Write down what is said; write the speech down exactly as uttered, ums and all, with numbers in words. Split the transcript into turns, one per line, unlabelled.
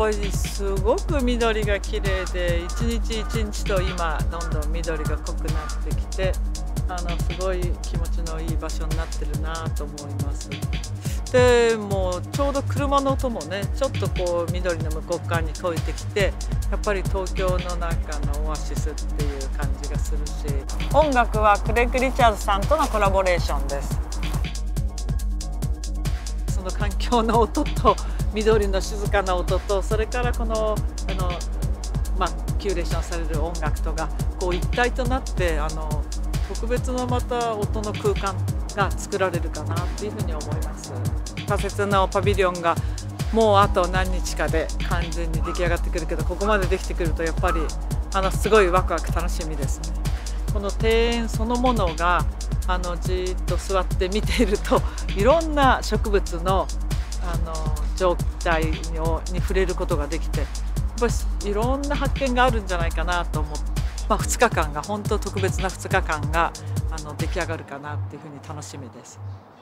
ぱりすごく緑が綺麗で、一日一日と今どんどん緑が濃くなってきて、あのすごい気持ちのいい場所になってるなと思います。でもうちょうど車の音もね、ちょっとこう緑の向こう側に聞こえてきて、やっぱり東京の中のオアシスっていう感じがするし、音楽はクレイグ・リチャーズさんとのコラボレーションです。その環境の音と緑の静かな音と、それからこのあの、まあ、キュレーションされる音楽とがこう一体となって、あの特別なまた音の空間が作られるかなっていうふうに思います。仮設のパビリオンがもうあと何日かで完全に出来上がってくるけど、ここまでできてくるとやっぱりあのすごいワクワク楽しみですね。この庭園そのものがあのじーっと座って見ていると、いろんな植物のあの状態をに触れることができて、やっぱりいろんな発見があるんじゃないかなと思って、まあ、ふつかかんが本当特別なふつかかんがあの出来上がるかなっていうふうに楽しみです。